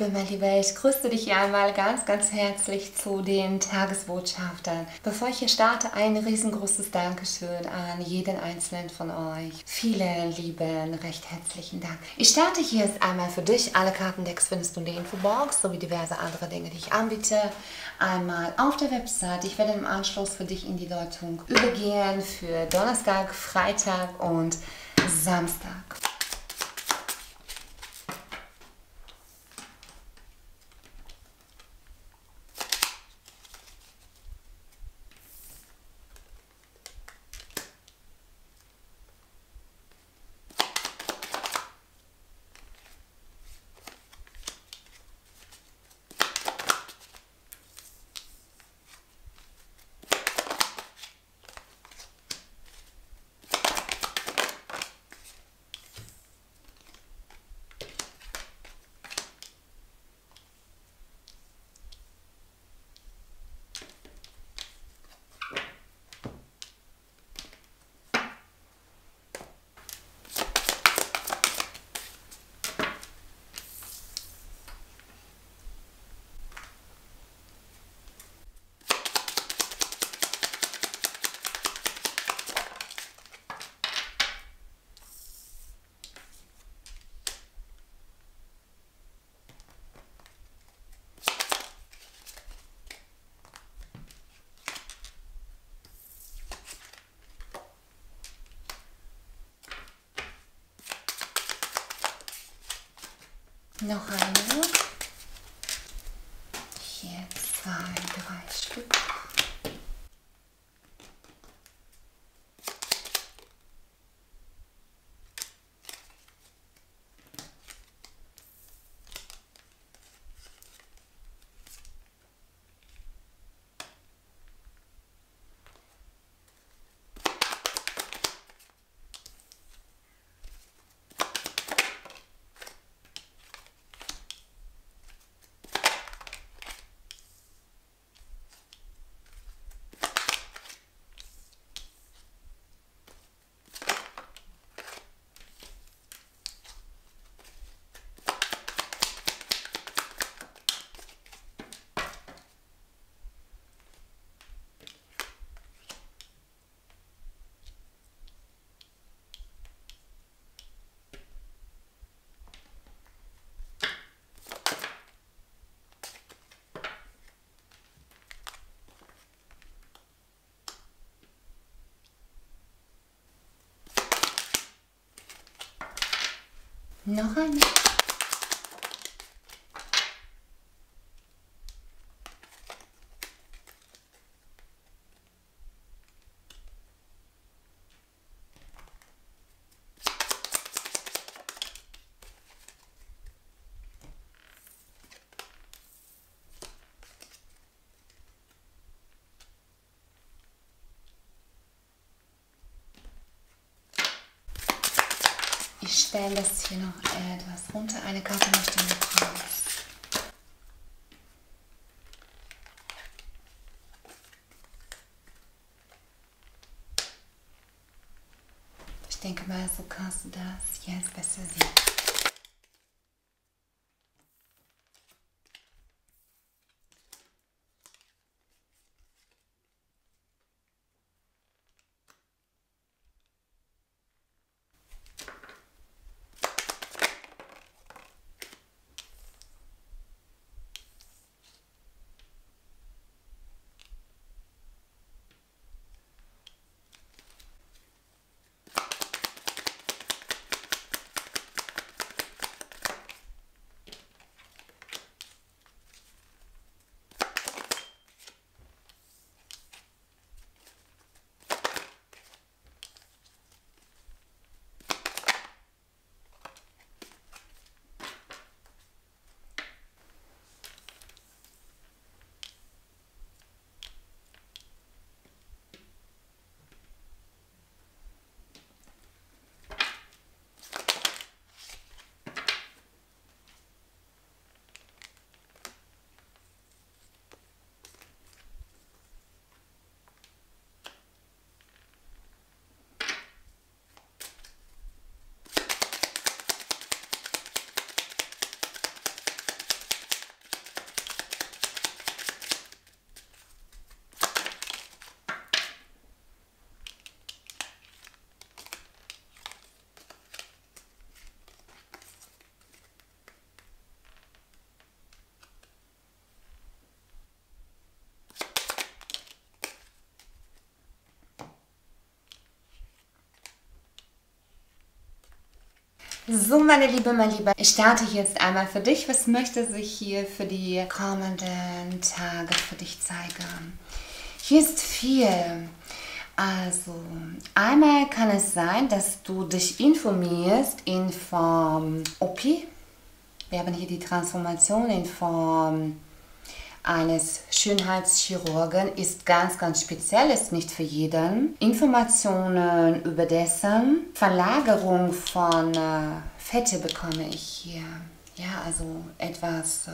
Liebe, mein Lieber, ich grüße dich hier einmal ganz, ganz herzlich zu den Tagesbotschaftern. Bevor ich hier starte, ein riesengroßes Dankeschön an jeden einzelnen von euch. Vielen lieben, recht herzlichen Dank. Ich starte hier jetzt einmal für dich. Alle Kartendecks findest du in der Infobox, sowie diverse andere Dinge, die ich anbiete. Einmal auf der Website. Ich werde im Anschluss für dich in die Deutung übergehen für Donnerstag, Freitag und Samstag. Noch eine. Hier 2, 3 Stück. Noch eine. Ich stelle das hier noch etwas runter. Eine Karte möchte noch raus. Ich denke mal, so kannst du das jetzt besser sehen. So, meine Liebe, mein Lieber, ich starte jetzt einmal für dich. Was möchte sich hier für die kommenden Tage für dich zeigen? Hier ist viel. Also, einmal kann es sein, dass du dich informierst in Form OP. Wir haben hier die Transformation in Form eines Schönheitschirurgen, ist ganz, ganz speziell, ist nicht für jeden. Informationen über dessen Verlagerung von Fette bekomme ich hier. Ja, also etwas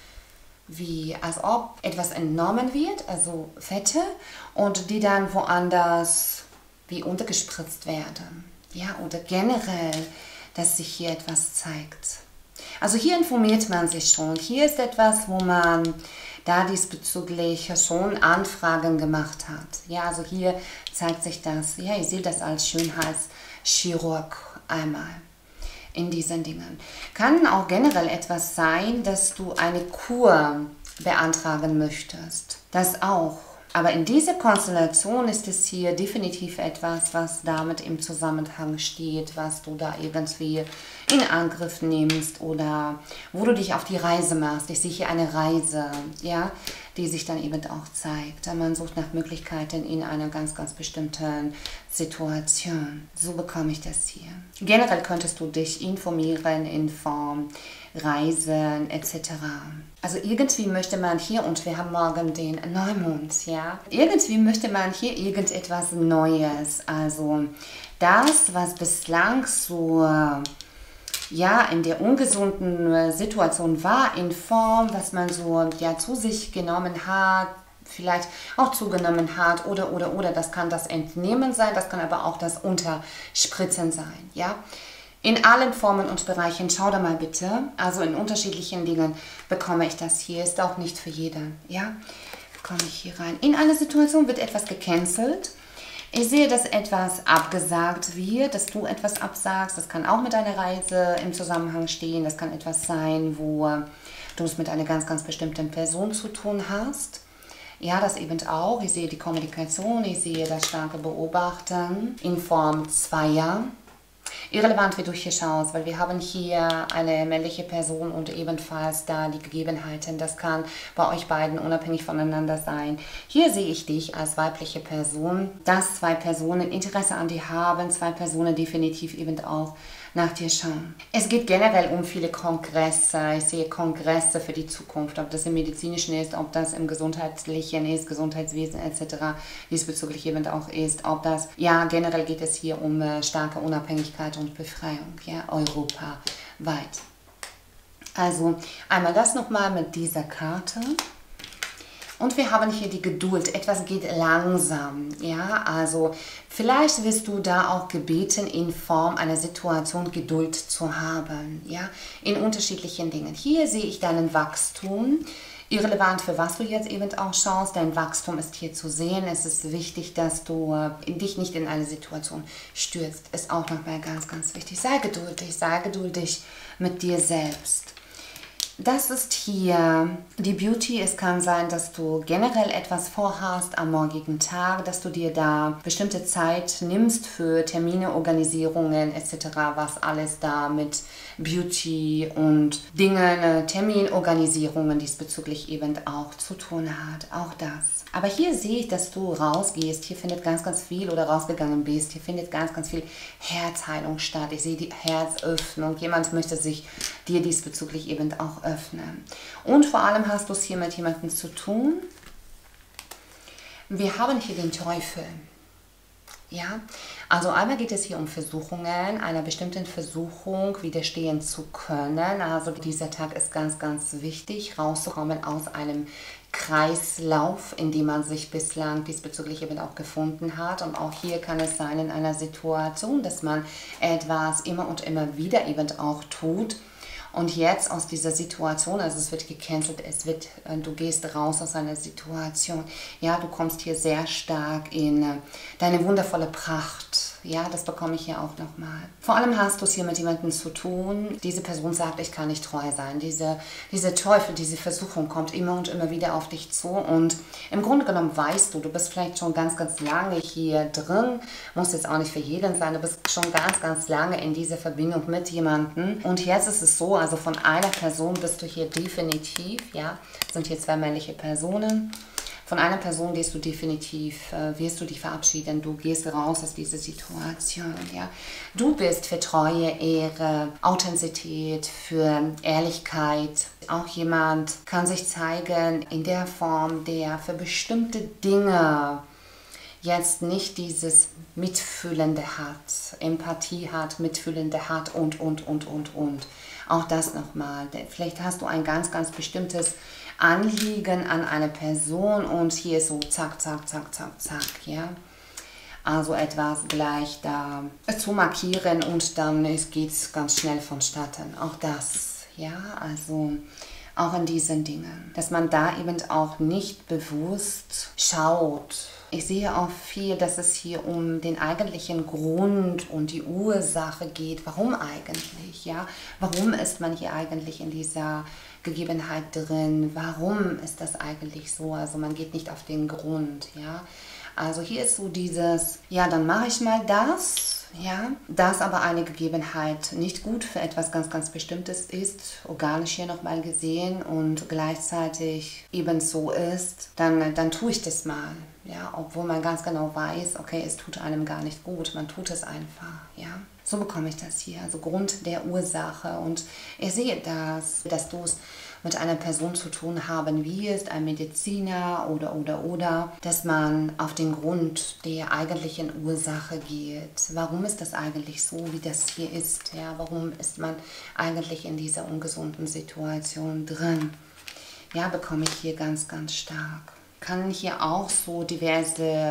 wie, als ob etwas entnommen wird, also Fette, und die dann woanders wie untergespritzt werden. Ja, oder generell, dass sich hier etwas zeigt. Also hier informiert man sich schon. Hier ist etwas, wo man da diesbezüglich schon Anfragen gemacht hat. Ja, also hier zeigt sich das, ja, ihr seht das als Schönheitschirurg einmal in diesen Dingen. Kann auch generell etwas sein, dass du eine Kur beantragen möchtest. Das auch. Aber in dieser Konstellation ist es hier definitiv etwas, was damit im Zusammenhang steht, was du da irgendwie in Angriff nimmst oder wo du dich auf die Reise machst. Ich sehe hier eine Reise, ja, die sich dann eben auch zeigt. Man sucht nach Möglichkeiten in einer ganz, ganz bestimmten Situation. So bekomme ich das hier. Generell könntest du dich informieren in Form Reisen etc. Also irgendwie möchte man hier, und wir haben morgen den Neumond, ja, irgendwie möchte man hier irgendetwas Neues. Also das, was bislang so, ja, in der ungesunden Situation war, in Form, was man so, ja, zu sich genommen hat, vielleicht auch zugenommen hat oder, das kann das Entnehmen sein, das kann aber auch das Unterspritzen sein, ja. In allen Formen und Bereichen, schau da mal bitte, also in unterschiedlichen Dingen bekomme ich das hier, ist auch nicht für jeden, ja, komme ich hier rein. In einer Situation wird etwas gecancelt. Ich sehe, dass etwas abgesagt wird, dass du etwas absagst. Das kann auch mit einer Reise im Zusammenhang stehen. Das kann etwas sein, wo du es mit einer ganz, ganz bestimmten Person zu tun hast. Ja, das eben auch. Ich sehe die Kommunikation, ich sehe das starke Beobachten in Form zweier. Irrelevant, wie du hier schaust, weil wir haben hier eine männliche Person und ebenfalls da die Gegebenheiten. Das kann bei euch beiden unabhängig voneinander sein. Hier sehe ich dich als weibliche Person, dass zwei Personen Interesse an dir haben, zwei Personen definitiv eben auch nach dir schauen. Es geht generell um viele Kongresse. Ich sehe Kongresse für die Zukunft, ob das im Medizinischen ist, ob das im Gesundheitlichen ist, Gesundheitswesen etc. diesbezüglich eben auch ist, ob das, ja, generell geht es hier um starke Unabhängigkeit und Befreiung, ja, europaweit. Also einmal das nochmal mit dieser Karte. Und wir haben hier die Geduld, etwas geht langsam, ja, also vielleicht wirst du da auch gebeten, in Form einer Situation Geduld zu haben, ja, in unterschiedlichen Dingen. Hier sehe ich deinen Wachstum, irrelevant für was du jetzt eben auch schaust, dein Wachstum ist hier zu sehen. Es ist wichtig, dass du dich nicht in eine Situation stürzt, ist auch nochmal ganz, ganz wichtig. Sei geduldig mit dir selbst. Das ist hier die Beauty. Es kann sein, dass du generell etwas vorhast am morgigen Tag, dass du dir da bestimmte Zeit nimmst für Termine, Organisierungen etc., was alles da mit Beauty und Dingen, Terminorganisierungen diesbezüglich eben auch zu tun hat. Auch das. Aber hier sehe ich, dass du rausgehst. Hier findet ganz, ganz viel oder rausgegangen bist. Hier findet ganz, ganz viel Herzheilung statt. Ich sehe die Herzöffnung. Jemand möchte sich dir diesbezüglich eben auch öffnen. Und vor allem hast du es hier mit jemandem zu tun. Wir haben hier den Teufel. Ja, also einmal geht es hier um Versuchungen, einer bestimmten Versuchung widerstehen zu können. Also dieser Tag ist ganz, ganz wichtig, rauszukommen aus einem Kreislauf, in dem man sich bislang diesbezüglich eben auch gefunden hat. Und auch hier kann es sein in einer Situation, dass man etwas immer und immer wieder eben auch tut. Und jetzt aus dieser Situation, also es wird gecancelt, du gehst raus aus einer Situation. Ja, du kommst hier sehr stark in deine wundervolle Pracht. Ja, das bekomme ich hier auch nochmal. Vor allem hast du es hier mit jemandem zu tun. Diese Person sagt, ich kann nicht treu sein. Diese Teufel, diese Versuchung kommt immer und immer wieder auf dich zu. Und im Grunde genommen weißt du, du bist vielleicht schon ganz, ganz lange hier drin. Muss jetzt auch nicht für jeden sein. Du bist schon ganz, ganz lange in dieser Verbindung mit jemandem. Und jetzt ist es so, also von einer Person bist du hier definitiv, ja, es sind hier zwei männliche Personen. Von einer Person wirst du definitiv, wirst du dich verabschieden, du gehst raus aus dieser Situation, ja. Du bist für Treue, Ehre, Authentizität, für Ehrlichkeit. Auch jemand kann sich zeigen in der Form, der für bestimmte Dinge jetzt nicht dieses Mitfühlende hat, Empathie hat, Mitfühlende hat und. Auch das nochmal. Vielleicht hast du ein ganz, ganz bestimmtes Anliegen an eine Person und hier ist so zack, zack, zack, zack, zack, ja. Also etwas gleich da zu markieren und dann geht es ganz schnell vonstatten. Auch das, ja, also auch in diesen Dingen. Dass man da eben auch nicht bewusst schaut. Ich sehe auch viel, dass es hier um den eigentlichen Grund und die Ursache geht. Warum eigentlich, ja? Warum ist man hier eigentlich in dieser Gegebenheit drin? Warum ist das eigentlich so? Also man geht nicht auf den Grund, ja. Also hier ist so dieses, ja, dann mache ich mal das, ja. Das aber eine Gegebenheit nicht gut für etwas ganz, ganz Bestimmtes ist, organisch hier nochmal gesehen und gleichzeitig ebenso ist, dann tue ich das mal. Ja, obwohl man ganz genau weiß, okay, es tut einem gar nicht gut, man tut es einfach, ja. So bekomme ich das hier, also Grund der Ursache. Und ich sehe das, dass du es mit einer Person zu tun haben wirst, ein Mediziner oder, dass man auf den Grund der eigentlichen Ursache geht. Warum ist das eigentlich so, wie das hier ist? Ja, warum ist man eigentlich in dieser ungesunden Situation drin? Ja, bekomme ich hier ganz, ganz stark. Kann hier auch so diverse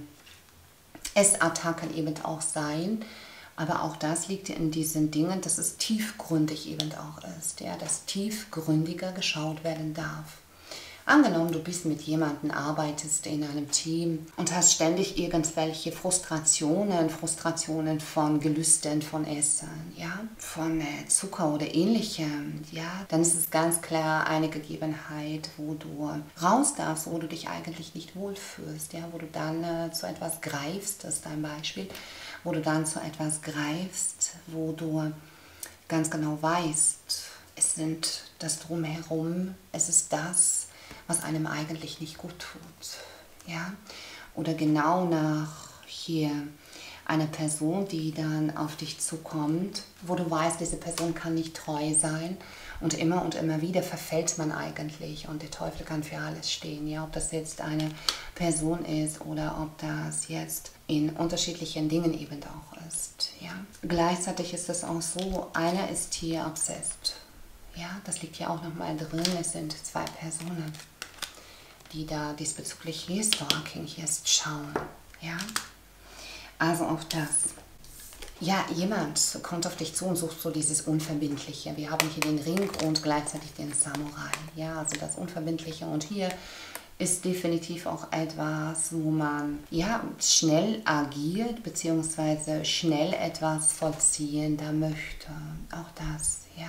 Essattacken eben auch sein. Aber auch das liegt in diesen Dingen, dass es tiefgründig eben auch ist. Ja, dass tiefgründiger geschaut werden darf. Angenommen, du bist mit jemandem, arbeitest in einem Team und hast ständig irgendwelche Frustrationen von Gelüsten, von Essen, ja, von Zucker oder ähnlichem, ja, dann ist es ganz klar eine Gegebenheit, wo du raus darfst, wo du dich eigentlich nicht wohlfühlst, ja, wo du dann zu etwas greifst, das ist ein Beispiel, wo du dann zu etwas greifst, wo du ganz genau weißt, es sind das Drumherum, es ist das, was einem eigentlich nicht gut tut. Ja? Oder genau nach hier einer Person, die dann auf dich zukommt, wo du weißt, diese Person kann nicht treu sein und immer wieder verfällt man eigentlich und der Teufel kann für alles stehen. Ja? Ob das jetzt eine Person ist oder ob das jetzt in unterschiedlichen Dingen eben auch ist. Ja? Gleichzeitig ist es auch so, einer ist hier obsessed. Ja, das liegt hier auch nochmal drin. Es sind zwei Personen, die da diesbezüglich hier Stalking, hier ist Schauen. Ja, also auch das. Ja, jemand kommt auf dich zu und sucht so dieses Unverbindliche. Wir haben hier den Ring und gleichzeitig den Samurai. Ja, also das Unverbindliche. Und hier ist definitiv auch etwas, wo man ja schnell agiert, beziehungsweise schnell etwas vollziehen da möchte. Auch das, ja.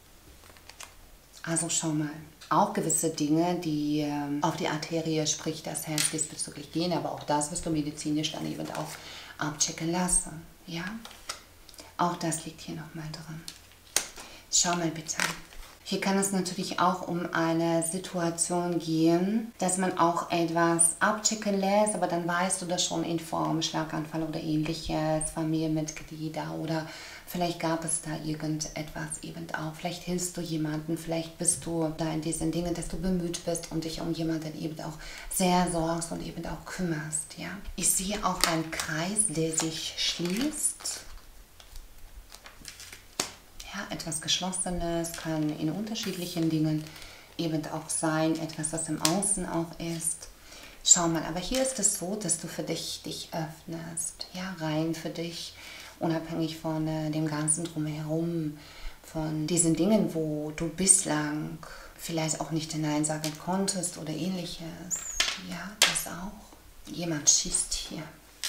Also schau mal, auch gewisse Dinge, die auf die Arterie, sprich das Herz diesbezüglich gehen, aber auch das wirst du medizinisch dann eben auch abchecken lassen. Ja? Auch das liegt hier nochmal drin. Schau mal bitte. Hier kann es natürlich auch um eine Situation gehen, dass man auch etwas abchecken lässt, aber dann weißt du das schon in Form Schlaganfall oder ähnliches, Familienmitglieder oder vielleicht gab es da irgendetwas eben auch. Vielleicht hilfst du jemandem, vielleicht bist du da in diesen Dingen, dass du bemüht bist und dich um jemanden eben auch sehr sorgst und eben auch kümmerst. Ja? Ich sehe auch einen Kreis, der sich schließt. Ja, etwas Geschlossenes kann in unterschiedlichen Dingen eben auch sein, etwas, was im Außen auch ist. Schau mal, aber hier ist es so, dass du für dich öffnest, ja, rein für dich, unabhängig von dem ganzen Drumherum, von diesen Dingen, wo du bislang vielleicht auch nicht Nein sagen konntest oder ähnliches. Ja, das auch. Jemand schießt hier.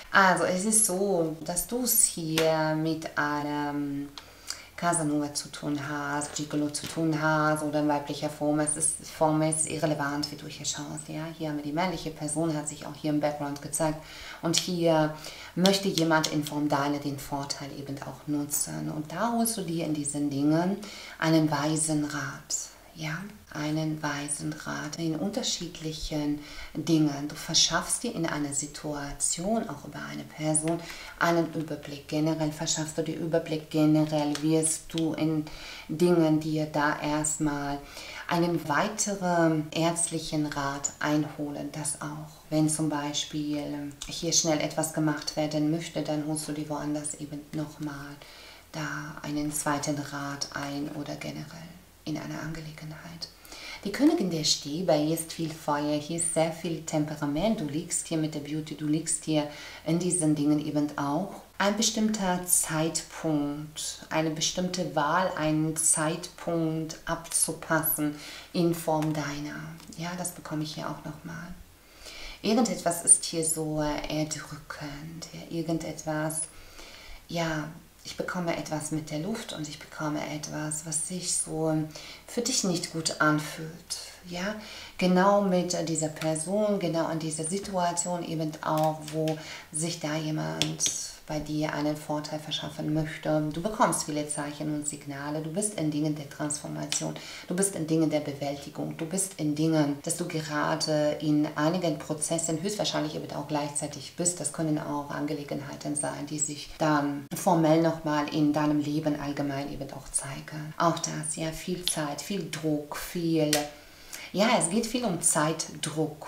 Also es ist so, dass du es hier mit einem Casanova zu tun hast, Gigolo zu tun hast oder in weiblicher Form. Form ist irrelevant, wie du hier schaust. Ja? Hier haben wir die männliche Person, hat sich auch hier im Background gezeigt. Und hier möchte jemand in Form deiner den Vorteil eben auch nutzen. Und da holst du dir in diesen Dingen einen weisen Rat. Ja, einen weisen Rat in unterschiedlichen Dingen. Du verschaffst dir in einer Situation, auch über eine Person, einen Überblick. Generell verschaffst du dir Überblick, generell wirst du in Dingen dir da erstmal einen weiteren ärztlichen Rat einholen, das auch. Wenn zum Beispiel hier schnell etwas gemacht werden möchte, dann holst du dir woanders eben nochmal da einen zweiten Rat ein oder generell in einer Angelegenheit. Die Königin der Stäbe, hier ist viel Feuer, hier ist sehr viel Temperament, du liegst hier mit der Beauty, du liegst hier in diesen Dingen eben auch. Ein bestimmter Zeitpunkt, eine bestimmte Wahl, einen Zeitpunkt abzupassen in Form deiner. Ja, das bekomme ich hier auch nochmal. Irgendetwas ist hier so erdrückend, irgendetwas, ja, ich bekomme etwas mit der Luft und ich bekomme etwas, was sich so für dich nicht gut anfühlt. Ja, genau mit dieser Person, genau an dieser Situation eben auch, wo sich da jemand bei dir einen Vorteil verschaffen möchte. Du bekommst viele Zeichen und Signale, du bist in Dingen der Transformation, du bist in Dingen der Bewältigung, du bist in Dingen, dass du gerade in einigen Prozessen höchstwahrscheinlich eben auch gleichzeitig bist. Das können auch Angelegenheiten sein, die sich dann formell nochmal in deinem Leben allgemein eben auch zeigen. Auch das, ja, viel Zeit, viel Druck, ja, es geht viel um Zeitdruck.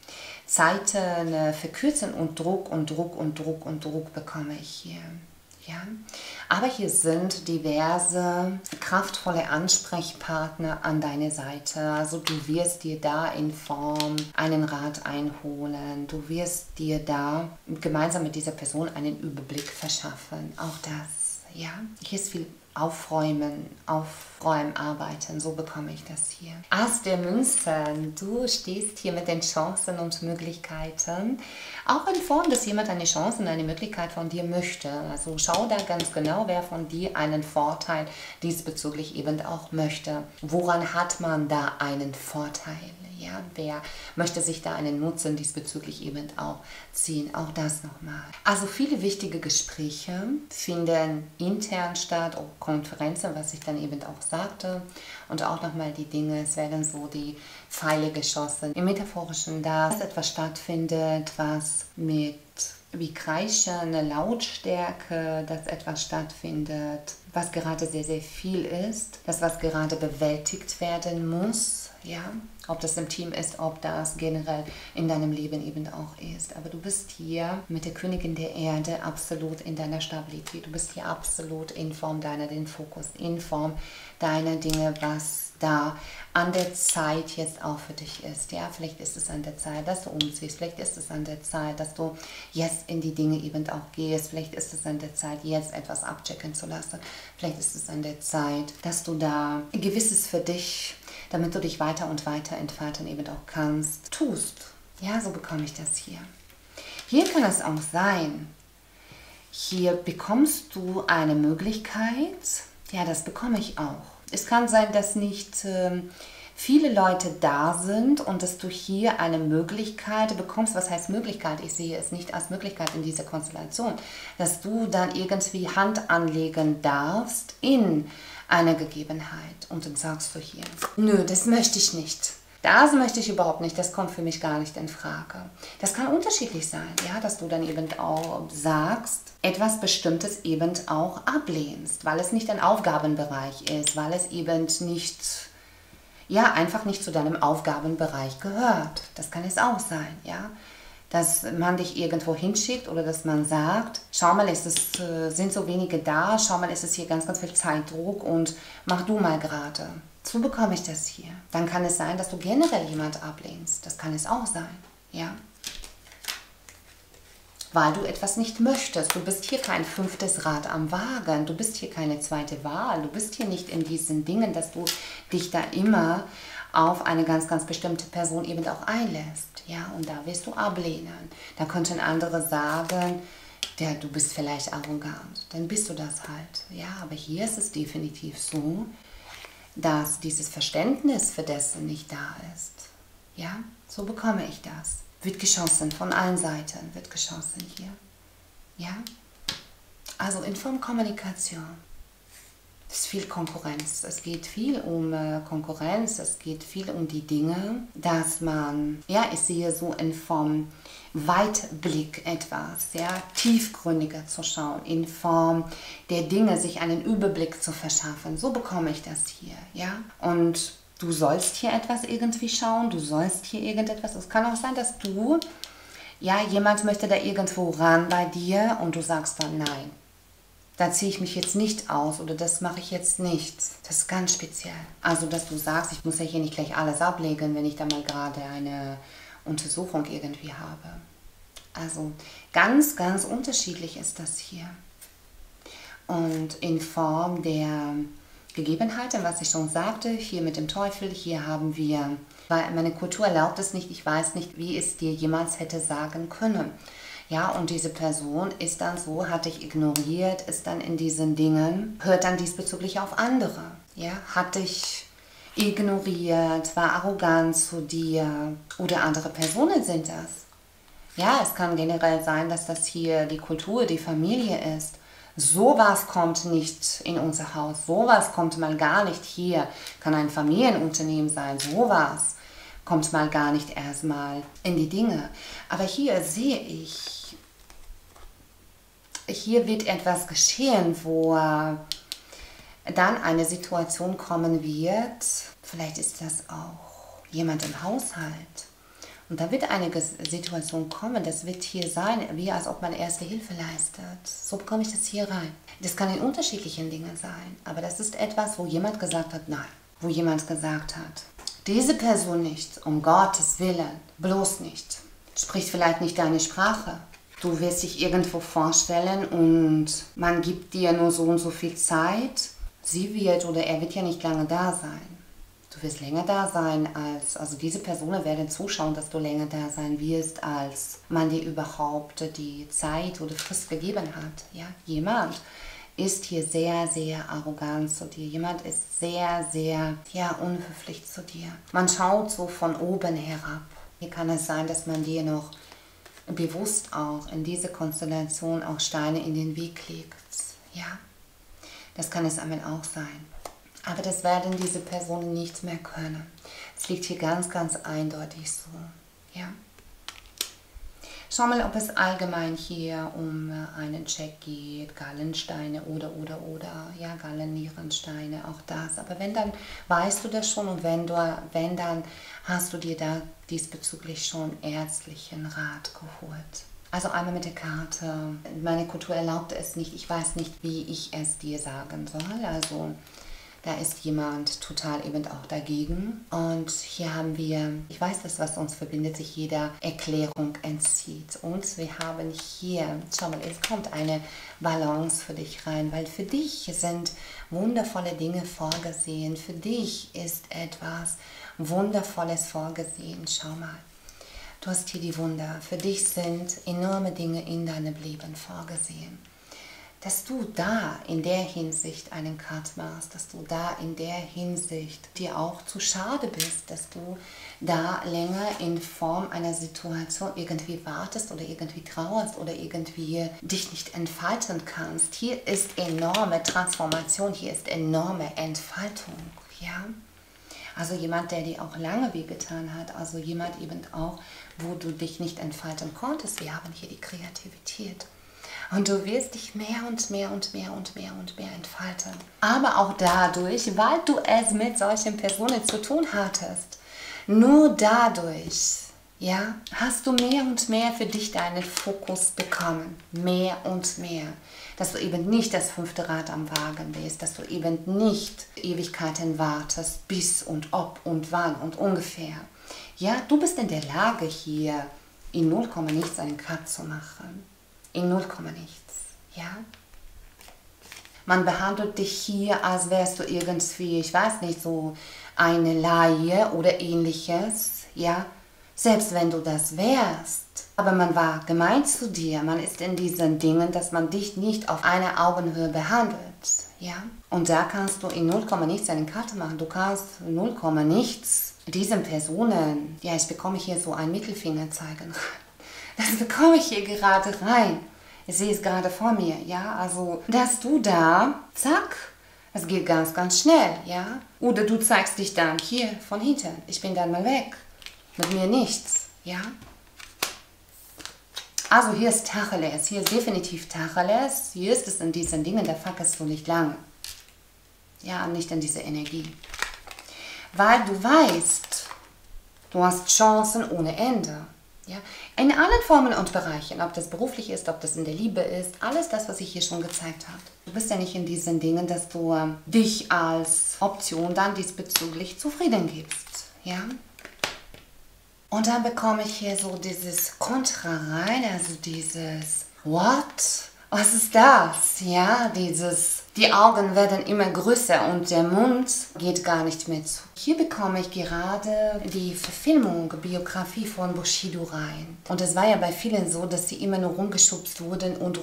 Zeiten verkürzen und Druck und Druck und Druck und Druck bekomme ich hier. Ja? Aber hier sind diverse kraftvolle Ansprechpartner an deiner Seite. Also du wirst dir da in Form einen Rat einholen. Du wirst dir da gemeinsam mit dieser Person einen Überblick verschaffen. Auch das, ja. Hier ist viel Aufräumen, Arbeiten, so bekomme ich das hier. Ass der Münzen, du stehst hier mit den Chancen und Möglichkeiten, auch in Form, dass jemand eine Chance und eine Möglichkeit von dir möchte. Also schau da ganz genau, wer von dir einen Vorteil diesbezüglich eben auch möchte. Woran hat man da einen Vorteil? Ja, wer möchte sich da einen Nutzen diesbezüglich eben auch ziehen? Auch das nochmal. Also viele wichtige Gespräche finden intern statt, auch Konferenzen, was ich dann eben auch sagte. Und auch nochmal die Dinge, es werden so die Pfeile geschossen. Im Metaphorischen, dass etwas stattfindet, was mit wie kreischende Lautstärke, dass etwas stattfindet, was gerade sehr, sehr viel ist, das, was gerade bewältigt werden muss, ja, ob das im Team ist, ob das generell in deinem Leben eben auch ist. Aber du bist hier mit der Königin der Erde absolut in deiner Stabilität, du bist hier absolut in Form deiner, den Fokus, in Form deiner Dinge, was da an der Zeit jetzt auch für dich ist. Ja, vielleicht ist es an der Zeit, dass du umziehst, vielleicht ist es an der Zeit, dass du jetzt in die Dinge eben auch gehst, vielleicht ist es an der Zeit, jetzt etwas abchecken zu lassen, vielleicht ist es an der Zeit, dass du da Gewisses für dich, damit du dich weiter und weiter entfalten eben auch kannst, tust. Ja, so bekomme ich das hier. Hier kann es auch sein, hier bekommst du eine Möglichkeit, ja, das bekomme ich auch. Es kann sein, dass nicht viele Leute da sind und dass du hier eine Möglichkeit bekommst. Was heißt Möglichkeit? Ich sehe es nicht als Möglichkeit in dieser Konstellation, dass du dann irgendwie Hand anlegen darfst in einer Gegebenheit. Und dann sagst du hier, nö, das möchte ich nicht. Das möchte ich überhaupt nicht, das kommt für mich gar nicht in Frage. Das kann unterschiedlich sein, ja, dass du dann eben auch sagst, etwas Bestimmtes eben auch ablehnst, weil es nicht ein Aufgabenbereich ist, weil es eben nicht, ja, einfach nicht zu deinem Aufgabenbereich gehört. Das kann es auch sein, ja. Dass man dich irgendwo hinschickt oder dass man sagt, schau mal, sind so wenige da, schau mal, es ist hier ganz, ganz viel Zeitdruck und mach du mal gerade. So bekomme ich das hier. Dann kann es sein, dass du generell jemand ablehnst. Das kann es auch sein, ja. Weil du etwas nicht möchtest. Du bist hier kein 5. Rad am Wagen. Du bist hier keine zweite Wahl. Du bist hier nicht in diesen Dingen, dass du dich da immer auf eine ganz, ganz bestimmte Person eben auch einlässt. Ja, und da wirst du ablehnen. Da könnten andere sagen, ja, du bist vielleicht arrogant. Dann bist du das halt. Ja, aber hier ist es definitiv so, dass dieses Verständnis für dessen nicht da ist. Ja, so bekomme ich das. Wird geschossen, von allen Seiten wird geschossen hier. Ja, also Kommunikation. Es ist viel Konkurrenz. Es geht viel um Konkurrenz, es geht viel um die Dinge, dass man, ja, ich sehe so in Form Weitblick etwas, ja, tiefgründiger zu schauen, in Form der Dinge, sich einen Überblick zu verschaffen. So bekomme ich das hier, ja. Und du sollst hier etwas irgendwie schauen, du sollst hier irgendetwas. Es kann auch sein, dass du, ja, jemand möchte da irgendwo ran bei dir und du sagst dann nein. Da ziehe ich mich jetzt nicht aus oder das mache ich jetzt nicht. Das ist ganz speziell. Also, dass du sagst, ich muss ja hier nicht gleich alles ablegen, wenn ich da mal gerade eine Untersuchung irgendwie habe. Also, ganz, ganz unterschiedlich ist das hier. Und in Form der Gegebenheiten, was ich schon sagte, hier mit dem Teufel, hier haben wir, weil meine Kultur erlaubt es nicht, ich weiß nicht, wie es dir jemals hätte sagen können. Ja, und diese Person ist dann so, hat dich ignoriert, ist dann in diesen Dingen, hört dann diesbezüglich auf andere. Ja, hat dich ignoriert, war arrogant zu dir oder andere Personen sind das. Ja, es kann generell sein, dass das hier die Kultur, die Familie ist. Sowas kommt nicht in unser Haus, sowas kommt mal gar nicht hier. Kann ein Familienunternehmen sein, sowas kommt mal gar nicht erstmal in die Dinge. Aber hier sehe ich, hier wird etwas geschehen, wo dann eine Situation kommen wird, vielleicht ist das auch jemand im Haushalt. Und da wird eine Situation kommen, das wird hier sein, wie als ob man erste Hilfe leistet. So bekomme ich das hier rein. Das kann in unterschiedlichen Dingen sein, aber das ist etwas, wo jemand gesagt hat, nein. Wo jemand gesagt hat, diese Person nicht, um Gottes Willen, bloß nicht. Spricht vielleicht nicht deine Sprache. Du wirst dich irgendwo vorstellen und man gibt dir nur so und so viel Zeit. Sie wird oder er wird ja nicht lange da sein. Du wirst länger da sein also diese Personen werden zuschauen, dass du länger da sein wirst, als man dir überhaupt die Zeit oder Frist gegeben hat. Ja? Jemand ist hier sehr, sehr arrogant zu dir. Jemand ist sehr, sehr, ja, unhöflich zu dir. Man schaut so von oben herab. Hier kann es sein, dass man dir noch bewusst auch in diese Konstellation auch Steine in den Weg legt. Ja, das kann es einmal auch sein. Aber das werden diese Personen nicht mehr können. Es liegt hier ganz, ganz eindeutig so. Ja. Schau mal, ob es allgemein hier um einen Check geht, Gallensteine oder, ja, Gallennierensteine, auch das. Aber wenn, dann weißt du das schon und wenn dann hast du dir da diesbezüglich schon ärztlichen Rat geholt. Also einmal mit der Karte. Meine Kultur erlaubt es nicht, ich weiß nicht, wie ich es dir sagen soll. Also da ist jemand total eben auch dagegen. Und hier haben wir, ich weiß, das, was uns verbindet, sich jeder Erklärung entzieht. Und wir haben hier, schau mal, es kommt eine Balance für dich rein, weil für dich sind wundervolle Dinge vorgesehen. Für dich ist etwas Wundervolles vorgesehen. Schau mal, du hast hier die Wunder. Für dich sind enorme Dinge in deinem Leben vorgesehen. Dass du da in der Hinsicht einen Cut machst, dass du da in der Hinsicht dir auch zu schade bist, dass du da länger in Form einer Situation irgendwie wartest oder irgendwie trauerst oder irgendwie dich nicht entfalten kannst. Hier ist enorme Transformation, hier ist enorme Entfaltung, ja. Also jemand, der dir auch lange wehgetan hat, also jemand eben auch, wo du dich nicht entfalten konntest. Wir haben hier die Kreativität. Und du wirst dich mehr und mehr und mehr und mehr und mehr entfalten. Aber auch dadurch, weil du es mit solchen Personen zu tun hattest, nur dadurch, ja, hast du mehr und mehr für dich deinen Fokus bekommen. Mehr und mehr. Dass du eben nicht das 5. Rad am Wagen bist, dass du eben nicht Ewigkeiten wartest, bis und ob und wann und ungefähr. Ja, du bist in der Lage, hier in 0, nichts einen Cut zu machen. In 0, nichts, ja. Man behandelt dich hier, als wärst du irgendwie, ich weiß nicht, so eine Laie oder ähnliches, ja, selbst wenn du das wärst. Aber man war gemein zu dir, man ist in diesen Dingen, dass man dich nicht auf einer Augenhöhe behandelt, ja. Und da kannst du in 0, nichts eine Karte machen, du kannst 0, nichts diesen Personen, ja, ich bekomme hier so einen Mittelfinger zeigen, das bekomme ich hier gerade rein. Ich sehe es gerade vor mir, ja, also, dass du da, zack, es geht ganz, ganz schnell, ja. Oder du zeigst dich dann hier von hinten, ich bin dann mal weg, mit mir nichts, ja. Also hier ist Tacheles, hier ist definitiv Tacheles, hier ist es in diesen Dingen, da fackelst du nicht lange. Ja, nicht in diese Energie. Weil du weißt, du hast Chancen ohne Ende. Ja? In allen Formen und Bereichen, ob das beruflich ist, ob das in der Liebe ist, alles das, was ich hier schon gezeigt habe. Du bist ja nicht in diesen Dingen, dass du dich als Option dann diesbezüglich zufrieden gibst. Ja? Und dann bekomme ich hier so dieses Kontra rein, also dieses What? Was ist das? Ja, die Augen werden immer größer und der Mund geht gar nicht mehr zu. Hier bekomme ich gerade die Verfilmung, Biografie von Bushido rein. Und es war ja bei vielen so, dass sie immer nur rumgeschubst wurden und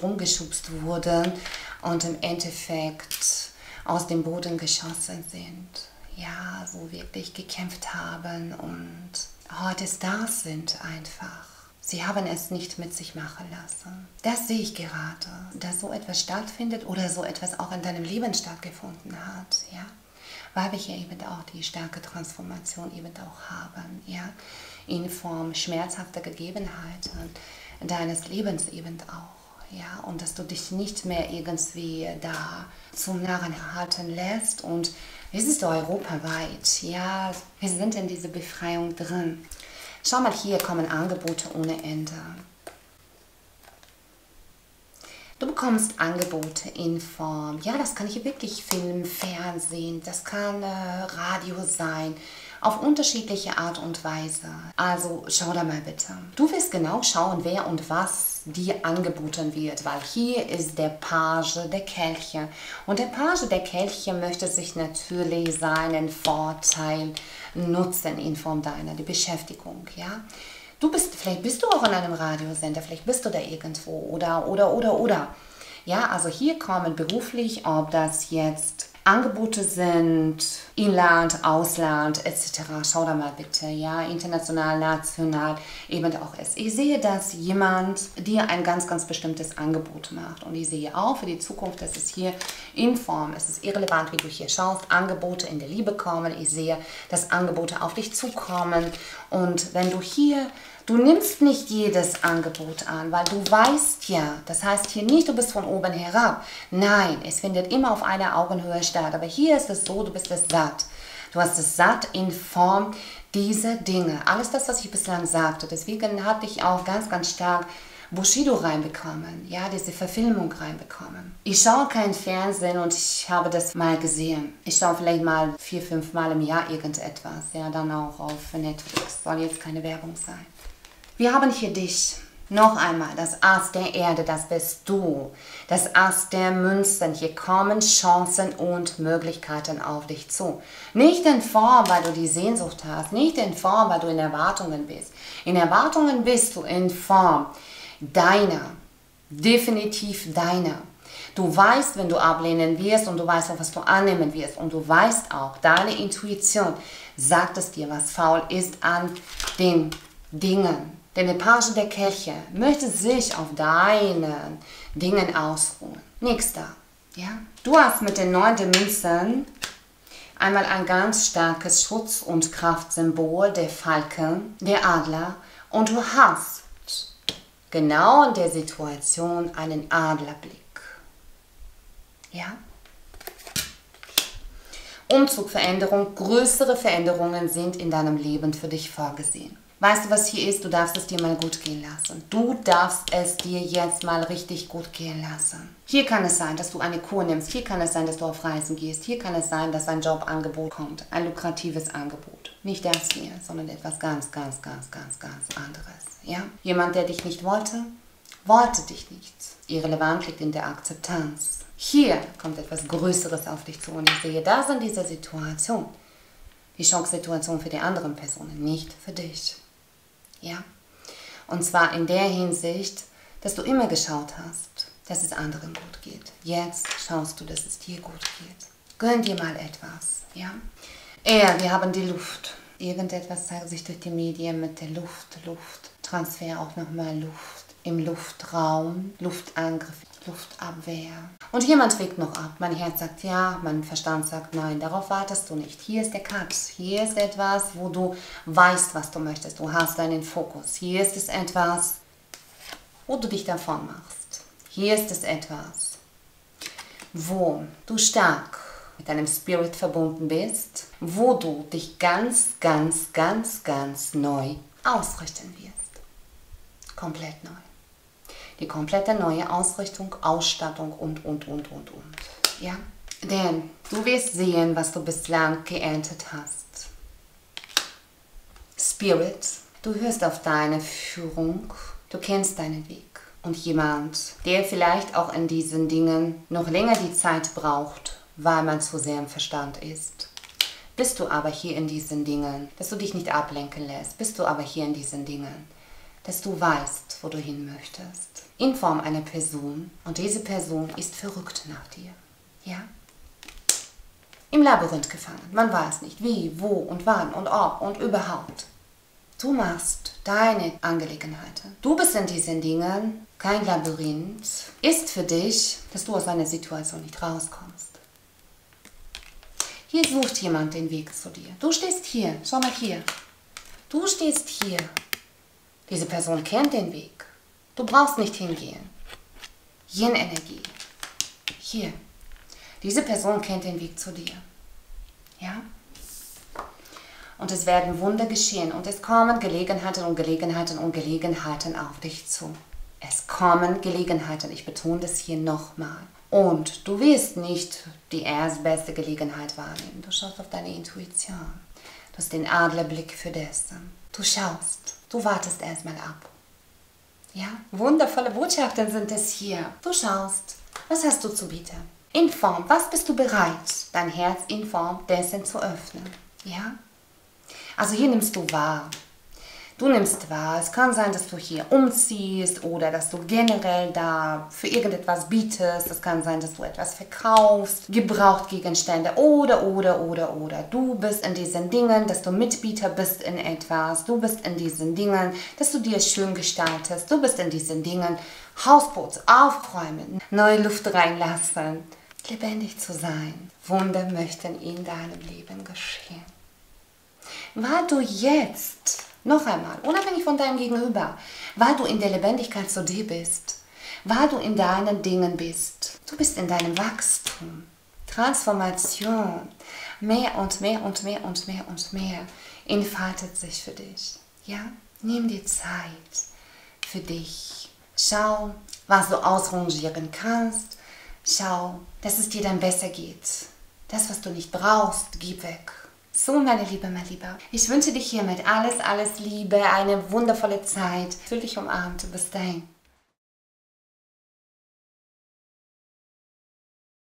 im Endeffekt aus dem Boden geschossen sind. Ja, so wirklich gekämpft haben und heute Stars sind einfach. Sie haben es nicht mit sich machen lassen. Das sehe ich gerade, dass so etwas stattfindet oder so etwas auch in deinem Leben stattgefunden hat, ja. Weil wir hier eben auch die starke Transformation eben auch haben, ja. In Form schmerzhafter Gegebenheiten deines Lebens eben auch, ja. Und dass du dich nicht mehr irgendwie da zum Narren halten lässt und es ist europaweit, ja, wir sind in dieser Befreiung drin. Schau mal, hier kommen Angebote ohne Ende. Du bekommst Angebote in Form, ja, das kann hier wirklich Film, Fernsehen, das kann Radio sein, auf unterschiedliche Art und Weise. Also schau da mal bitte. Du wirst genau schauen, wer und was dir angeboten wird, weil hier ist der Page der Kelche. Und der Page der Kelche möchte sich natürlich seinen Vorteil nutzen in Form deiner die Beschäftigung, ja. Vielleicht bist du auch in einem Radiosender, vielleicht bist du da irgendwo oder. Ja, also hier kommen beruflich, ob das jetzt Angebote sind, Inland, Ausland etc. Schau da mal bitte, ja, international, national, eben auch es. Ich sehe, dass jemand dir ein ganz, ganz bestimmtes Angebot macht und ich sehe auch für die Zukunft, dass es hier in Form, es ist irrelevant, wie du hier schaust, Angebote in der Liebe kommen. Ich sehe, dass Angebote auf dich zukommen und wenn du hier du nimmst nicht jedes Angebot an, weil du weißt ja, das heißt hier nicht, du bist von oben herab. Nein, es findet immer auf einer Augenhöhe statt. Aber hier ist es so, du bist es satt. Du hast es satt in Form dieser Dinge. Alles das, was ich bislang sagte. Deswegen hatte ich auch ganz, ganz stark Bushido reinbekommen, ja, diese Verfilmung reinbekommen. Ich schaue kein Fernsehen und ich habe das mal gesehen. Ich schaue vielleicht mal 4, 5 Mal im Jahr irgendetwas, ja, dann auch auf Netflix. Soll jetzt keine Werbung sein. Wir haben hier dich. Noch einmal, das Ass der Erde, das bist du. Das Ass der Münzen. Hier kommen Chancen und Möglichkeiten auf dich zu. Nicht in Form, weil du die Sehnsucht hast. Nicht in Form, weil du in Erwartungen bist. In Erwartungen bist du in Form deiner. Definitiv deiner. Du weißt, wenn du ablehnen wirst und du weißt auch, was du annehmen wirst. Und du weißt auch, deine Intuition sagt es dir, was faul ist an den Dingen. Denn der Page der Kelche möchte sich auf deinen Dingen ausruhen. Nichts da. Ja? Du hast mit den 9 Münzen einmal ein ganz starkes Schutz- und Kraftsymbol, der Falken, der Adler. Und du hast genau in der Situation einen Adlerblick. Ja? Umzugveränderung, größere Veränderungen sind in deinem Leben für dich vorgesehen. Weißt du, was hier ist? Du darfst es dir mal gut gehen lassen. Du darfst es dir jetzt mal richtig gut gehen lassen. Hier kann es sein, dass du eine Kur nimmst. Hier kann es sein, dass du auf Reisen gehst. Hier kann es sein, dass ein Jobangebot kommt. Ein lukratives Angebot. Nicht das hier, sondern etwas ganz, ganz, ganz, ganz, ganz anderes. Ja? Jemand, der dich nicht wollte, wollte dich nicht. Irrelevant liegt in der Akzeptanz. Hier kommt etwas Größeres auf dich zu und ich sehe das in dieser Situation. die Schocksituation für die anderen Personen, nicht für dich. Ja? Und zwar in der Hinsicht, dass du immer geschaut hast, dass es anderen gut geht. Jetzt schaust du, dass es dir gut geht. Gönn dir mal etwas. Ja? Wir haben die Luft. Irgendetwas zeigt sich durch die Medien mit der Lufttransfer, auch nochmal Luft im Luftraum, Luftangriff, Luftabwehr. Und jemand wägt noch ab. Mein Herz sagt ja, mein Verstand sagt nein. Darauf wartest du nicht. Hier ist der Cut. Hier ist etwas, wo du weißt, was du möchtest. Du hast deinen Fokus. Hier ist es etwas, wo du dich davon machst. Hier ist es etwas, wo du stark mit deinem Spirit verbunden bist, wo du dich ganz neu ausrichten wirst. Komplett neu. Die komplette neue Ausrichtung, Ausstattung und. Ja? Denn du wirst sehen, was du bislang geerntet hast. Spirit, du hörst auf deine Führung, du kennst deinen Weg. Und jemand, der vielleicht auch in diesen Dingen noch länger die Zeit braucht, weil man zu sehr im Verstand ist. Bist du aber hier in diesen Dingen, dass du dich nicht ablenken lässt, bist du aber hier in diesen Dingen, dass du weißt, wo du hin möchtest. In Form einer Person. Und diese Person ist verrückt nach dir. Ja? Im Labyrinth gefangen. Man weiß nicht wie, wo und wann und ob und überhaupt. Du machst deine Angelegenheiten. Du bist in diesen Dingen kein Labyrinth. Ist für dich, dass du aus einer Situation nicht rauskommst. Hier sucht jemand den Weg zu dir. Du stehst hier. Schau mal hier. Du stehst hier. Diese Person kennt den Weg. Du brauchst nicht hingehen. Yin-Energie. Hier. Diese Person kennt den Weg zu dir. Ja? Und es werden Wunder geschehen. Und es kommen Gelegenheiten auf dich zu. Es kommen Gelegenheiten. Ich betone das hier nochmal. Und du wirst nicht die erstbeste Gelegenheit wahrnehmen. Du schaust auf deine Intuition. Du hast den Adlerblick für dessen. Du schaust. Du wartest erstmal ab. Ja? Wundervolle Botschaften sind es hier. Du schaust. Was hast du zu bieten? In Form. Was bist du bereit, dein Herz in Form dessen zu öffnen? Ja? Also hier nimmst du wahr. Du nimmst wahr. Es kann sein, dass du hier umziehst oder dass du generell da für irgendetwas bietest. Es kann sein, dass du etwas verkaufst, Gebrauchtgegenstände oder. Du bist in diesen Dingen, dass du Mitbieter bist in etwas. Du bist in diesen Dingen, dass du dir schön gestaltest. Du bist in diesen Dingen, Hausputz, aufräumen, neue Luft reinlassen, lebendig zu sein. Wunder möchten in deinem Leben geschehen. Weil du jetzt, noch einmal, unabhängig von deinem Gegenüber, weil du in der Lebendigkeit zu dir bist, weil du in deinen Dingen bist, du bist in deinem Wachstum, Transformation, mehr entfaltet sich für dich. Ja? Nimm dir Zeit für dich. Schau, was du ausrangieren kannst. Schau, dass es dir dann besser geht. Das, was du nicht brauchst, gib weg. So, meine Liebe, mein Lieber, ich wünsche dich hiermit alles Liebe, eine wundervolle Zeit. Fühl dich umarmt. Bis dahin.